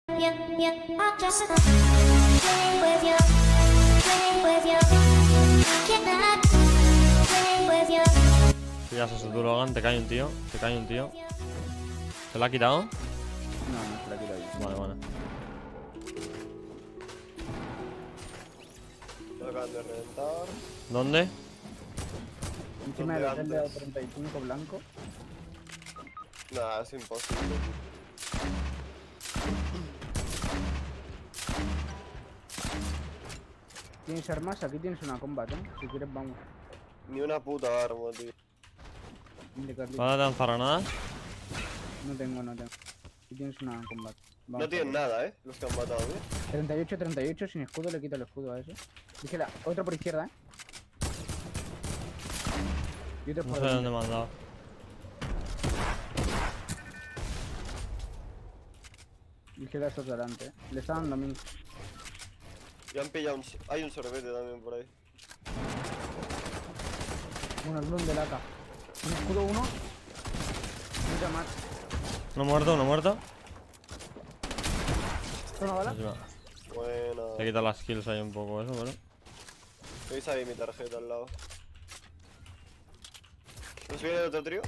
Pillas a su Logan, te cae un tío. Te cae un tío. ¿Se lo ha quitado? No, no se la quito yo. Vale, vale. Lo acaban de reventar. ¿Dónde? Encima del hotel de 35 blanco. Nah, es imposible. ¿Tienes armas? Aquí tienes una combat, Si quieres, vamos. Ni una puta arma, tío. De Carlitos. ¿Vas a lanzar granadas? No tengo. Aquí tienes una combat. Vamos, No tienen nada, los que han matado, 38, sin escudo, le quito el escudo a ese. Dígela, otro por izquierda, Y otro No por sé dónde me han dado. Izquierda, estos delante, Le está dando a mí. Ya han pillado un... Hay un sorbete también por ahí. Bueno, el bloom de lata. Un escudo, uno. Mucha más. Uno muerto, uno muerto. ¿Una bala? Encima. Buena. Te quita las kills ahí un poco eso, pero. ¿Veis ahí mi tarjeta al lado? ¿Nos viene el otro trío?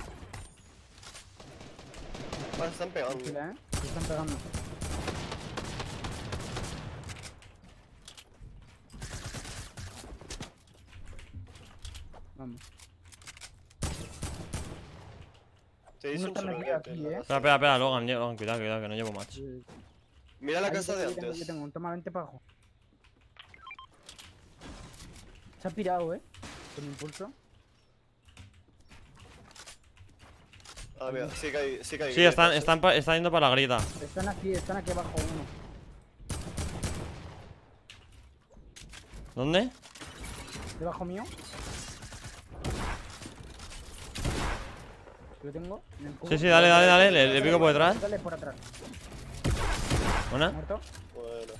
Ah, se están pegando. Tranquila, Se están pegando. Vamos. Te dice Uno un está metido sorbete. aquí, la ¿eh? casa. Espera, espera, espera, Logan, Logan, cuidado, cuidado, que no llevo match. Mira la Ahí casa de yo tengo, antes. Yo tengo un toma 20 para abajo. Se ha pirado, Con impulso. Ah, mira, sí que hay. Sí, que hay Sí, están yendo para la grita. Están aquí abajo uno. ¿Dónde? Debajo mío. Lo tengo. En el cubo. Sí, dale, le pico por detrás. Dale por atrás. Buena. Muerto. Bueno.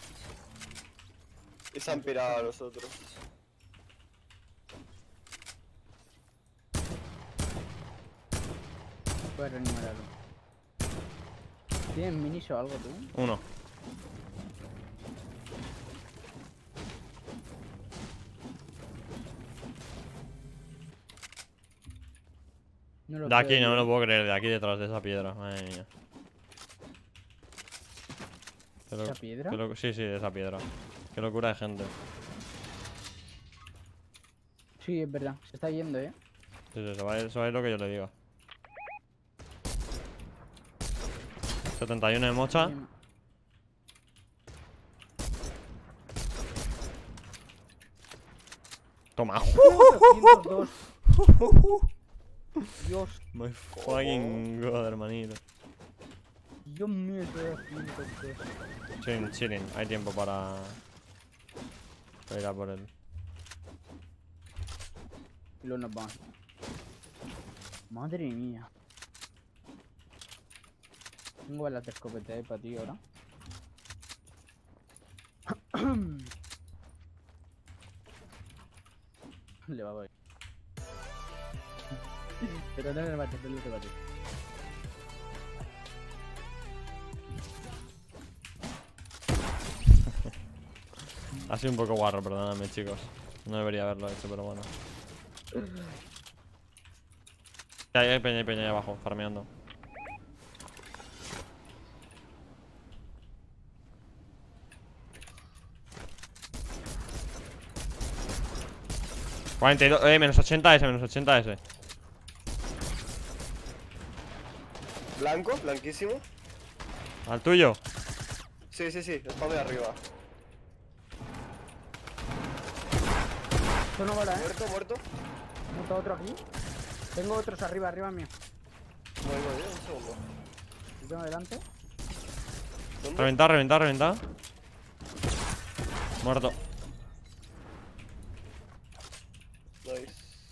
Y se han pirado a los otros. Puedes reanimarlo. ¿Tienes minis o algo tú? Uno. No lo De aquí, creo, no me tío. lo puedo creer, de aquí detrás de esa piedra. Madre mía. ¿Esa piedra? Sí, de esa piedra. Qué locura de gente. Sí, es verdad. Se está yendo, Sí, se va a ir lo que yo le diga. 71 de mocha. Toma. 202. Dios, My fucking god, hermanito. Dios mío, estoy a 102. Chilling. Hay tiempo para ir a por él. Y luego nos vamos. Madre mía. Tengo balas de escopeta para ti ahora. Le va a ir. Pero no le va a tener lo que va a tener. Ha sido un poco guarro, perdóname, chicos. No debería haberlo hecho, pero bueno. Hay peña ahí abajo, farmeando. -42, menos 80 ese, menos 80 ese. Blanco, blanquísimo. ¿Al tuyo? Sí, spam de arriba. Esto no vale, Muerto. Monta otro aquí. Tengo otros arriba mío. Voy, un segundo. Lo tengo delante. ¿Dónde? Reventado. Muerto. Nice.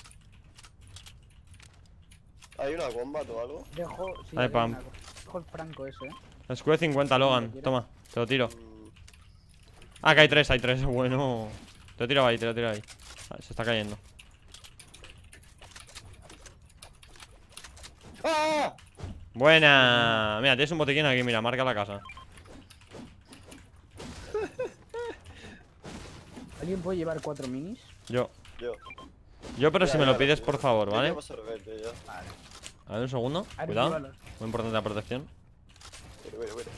¿Hay una combat o algo? Dejo. Sí, Ahí, aquí pam. hay una. Dejo el franco ese, Escudo 50, Logan. Toma, te lo tiro. Ah, que hay tres. Bueno. Te lo tiro ahí. Ah, se está cayendo. ¡Ah! Buena. Mira, tienes un botiquín aquí, mira, marca la casa. ¿Alguien puede llevar 4 minis? Yo. Yo. Pero Ya, si me ya, lo pides, por favor, Yo ¿vale? llevo sorbete ya. A ver, un segundo. Ari, Cuidado. llévalos. Muy importante la protección. Mira.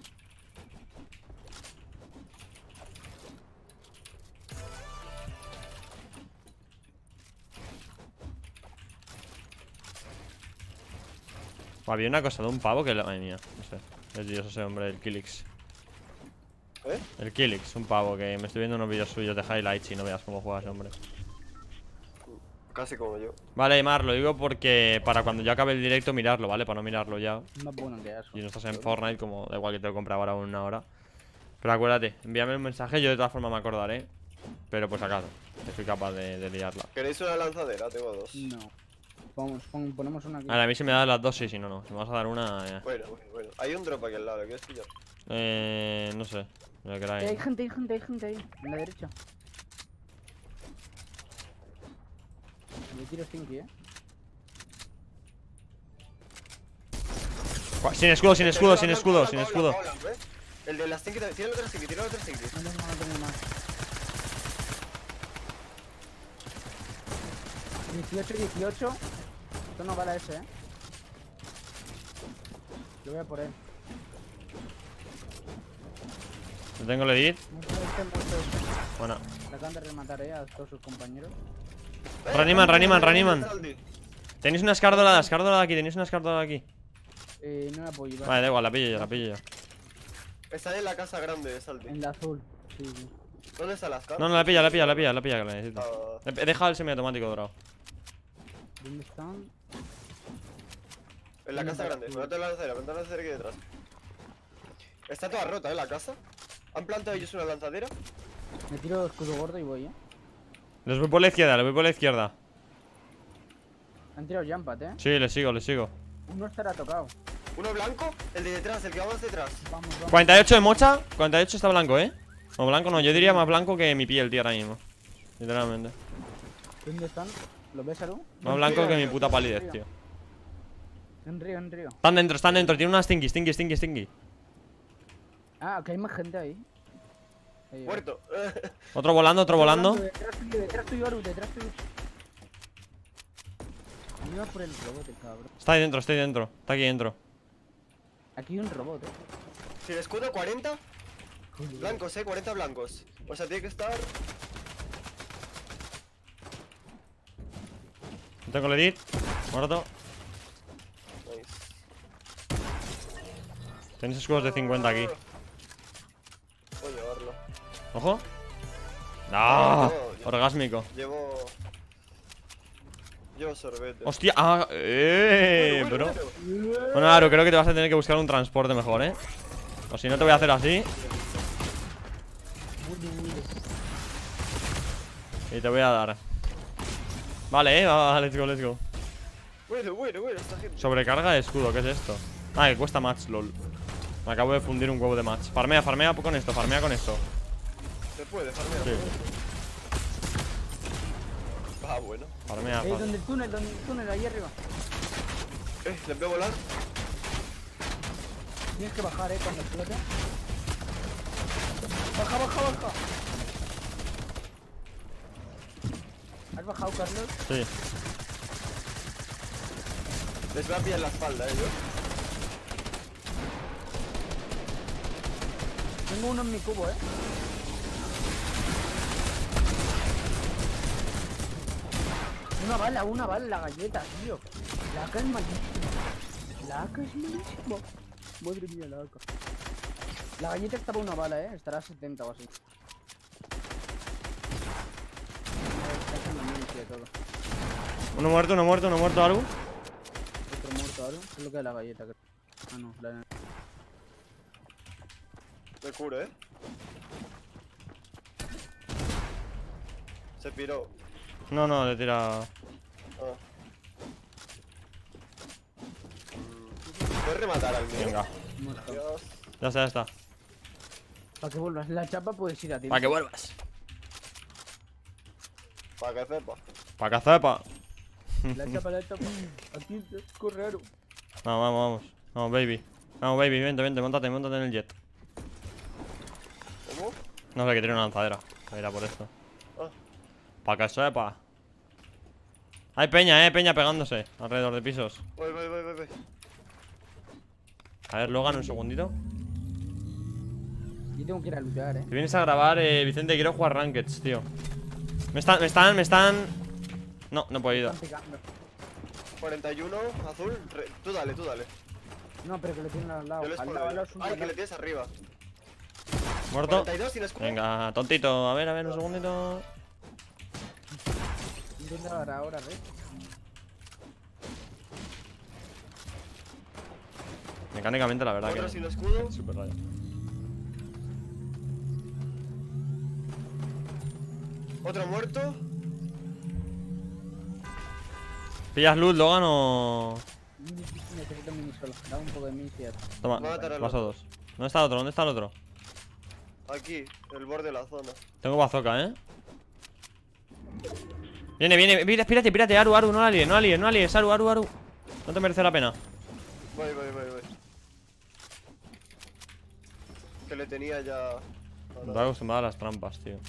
Había una cosa de un pavo que... Ay, mía. No sé. Es Dios ese hombre, el Killix. ¿Eh? El Killix, un pavo que me estoy viendo unos vídeos suyos de highlights y no veas cómo juega ese hombre. Casi como yo. Vale, Mar, lo digo porque para cuando yo acabe el directo mirarlo, ¿vale? Para no mirarlo ya. Más bueno que eso. Si no estás en Fortnite, como da igual que te lo compre ahora o en una hora. Pero acuérdate, envíame un mensaje, yo de todas formas me acordaré. Pero pues acaso, que soy capaz de liarla. ¿Queréis una lanzadera? Tengo dos. No. Ponemos una aquí. Vale, a mí si me das las dos, sí, si no, no. Si me vas a dar una, ya. Bueno. Hay un drop aquí al lado, ¿quieres pillar? No sé. Lo que Hay queráis. gente ahí. En la derecha. Me tiro Stinky, Sin escudo, sin escudo, sin escudo, sin Pablo, escudo. Pablo, ¿ves? El de las Stinky, tira el otro Stinky, tira el otro Stinky. No tengo más. 18. Esto no vale ese, Yo voy a por él. No tengo el edit. Muerto este. Bueno. Le acaban de rematar, a todos sus compañeros. Reaniman. Tenéis una escardolada aquí, tenéis una escardolada aquí. No la puedo llevar. Vale, da igual, la pillo yo. Está en la casa grande, Saldi. En la azul. Sí. ¿Dónde está la escala? No, la pilla, que la necesito. Ah, He dejado el semiautomático dorado. ¿Dónde están? en la casa grande. Ponte la lanzadera aquí detrás. Está toda rota, la casa. ¿Han plantado ellos una lanzadera? Me tiro escudo gordo y voy, Les voy por la izquierda, Han tirado jumpat, Sí, les sigo. Uno estará tocado. Uno blanco, el de detrás, el que va más detrás. Vamos. 48 de mocha, 48 está blanco, No, blanco no, yo diría más blanco que mi piel, tío, ahora mismo. Literalmente. ¿Dónde están? ¿Lo ves, Aru? Más blanco que mi puta palidez, tío. En río. Están dentro, tiene una stinky. Ah, que hay más gente ahí. Muerto. Otro volando. Detrás tuyo, Aru, detrás tuyo. Iba por el robot, cabrón. Está ahí dentro, está aquí dentro. Aquí hay un robot, Si el escudo 40 blancos, 40 blancos. O sea, tiene que estar. No tengo el edit, muerto. Nice. Tenéis escudos de 50 aquí. Voy a llevarlo. Ojo. ¡Ah! No, Orgásmico. Llevo sorbete. Hostia, bro. Bueno. Bueno, Aru, creo que te vas a tener que buscar un transporte mejor, O si no te voy a hacer así. Y te voy a dar. Vale, va, let's go. Bueno, esta gente. Sobrecarga de escudo, ¿qué es esto? Ah, que cuesta match, lol. Me acabo de fundir un huevo de match. Farmea con esto, Se puede, farmea. Sí. Ah, bueno. Farmea. donde el túnel, ahí arriba. ¿Les veo volar? Tienes que bajar, cuando explote. Baja. ¿Has bajado, Carlos? Sí. Les voy a pillar la espalda, yo. Tengo uno en mi cubo, Una bala, la galleta, tío. La AK es malísimo. Madre mía, la AK. La galleta estaba una bala, estará a 70 o así. Está haciendo milicia y todo. Uno muerto, Aru. Otro muerto ahora. Es lo que es la galleta, creo. Ah, no, la... Me curo, Se piró. No, le tira. ¿Puedes rematar al mío? Venga. Muerto. Dios. Ya está. Para que vuelvas. La chapa puedes ir a ti. Para que vuelvas. Para que sepa. Para cazepa. La chapa. Aquí, corre, Aru. No, vamos. Vamos, baby, vente, montate en el jet. ¿Cómo? No sé, que tiene una lanzadera. Era por esto. Pa' que sepa. Hay peña, peña pegándose alrededor de pisos. Voy. A ver, Logan, un segundito. Yo tengo que ir a luchar, Te vienes a grabar, Vicente, quiero jugar Rankeds, tío. Me están. No puedo ir. Están picando. 41, azul. Tú dale. No, pero que lo tienen al lado. Yo les Al puedo lado, ver. al lado, Ay, que le tienes arriba. Muerto. 42 sin escudo. Venga, tontito. A ver, un segundito. Intenta dar ahora, ¿ves? Mecánicamente, la verdad Otro que. sin escudo. Super raro. Otro muerto. ¿Pillas luz, Logan, o...? Necesito mini solo. Dame un poco de mini cierto. Toma, Va a matar al paso otro. 2. ¿Dónde está el otro? ¿Dónde está el otro? Aquí, el borde de la zona. Tengo bazooka, Viene, pírate, Aru, no la líes, Aru. No te merece la pena. Voy. Que le tenía ya. Me estoy acostumbrado a las trampas, tío.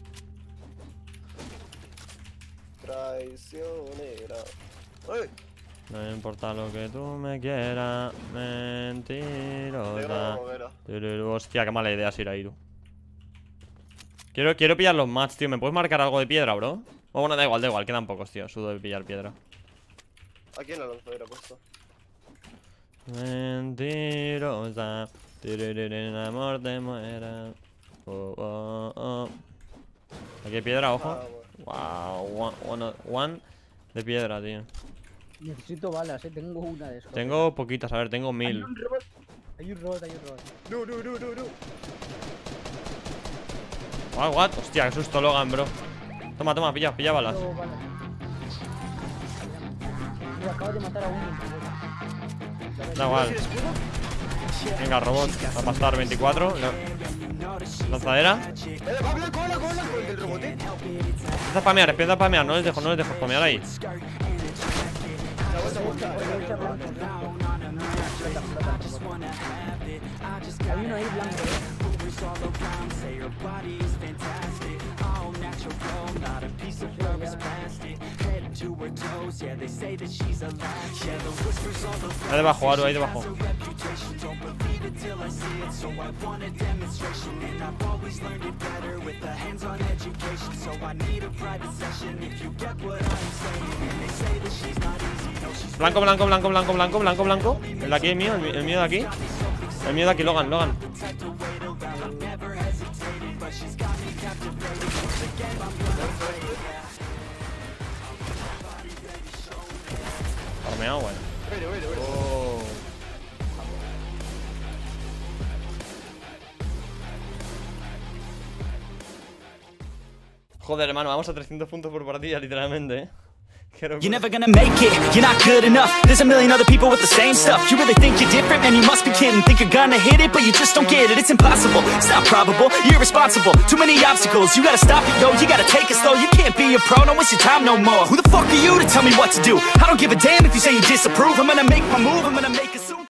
Traicionera. ¡Ay! No importa lo que tú me quieras, mentirosa. Hostia, qué mala idea es ir a Iru. Quiero pillar los mats, tío. ¿Me puedes marcar algo de piedra, bro? Oh, bueno, da igual, quedan pocos, tío. Sudo de pillar piedra. Aquí en la lanzadera puesto. Mentirosa. El amor te muera. Oh. Aquí hay piedra, ojo. Wow, one de piedra, tío. Necesito balas, tengo una de esas. Tengo poquitas, a ver, tengo 1000. Hay un robot. No. What? Hostia, qué susto, Logan, bro. Toma, pilla balas. Mira, acabo de matar a uno. Da igual. Venga, robot, a pasar 24. Lanzadera. ¡Va blanco, hola, con el robot! Empieza a spamear, no les dejo spamear ahí. Hay uno ahí blanco, Ahí debajo, Aru, ahí debajo. Blanco. El de aquí es mío, el mío de aquí. El mío de aquí, Logan. Farmeado, bueno. Oh. Joder, hermano, vamos a 300 puntos por partida, literalmente, You're never gonna make it, you're not good enough. There's a million other people with the same stuff. You really think you're different? Man, you must be kidding. Think you're gonna hit it, but you just don't get it. It's impossible, it's not probable, you're irresponsible. Too many obstacles, you gotta stop it, yo. You gotta take it slow, you can't be a pro. Don't waste your time no more. Who the fuck are you to tell me what to do? I don't give a damn if you say you disapprove. I'm gonna make my move, I'm gonna make a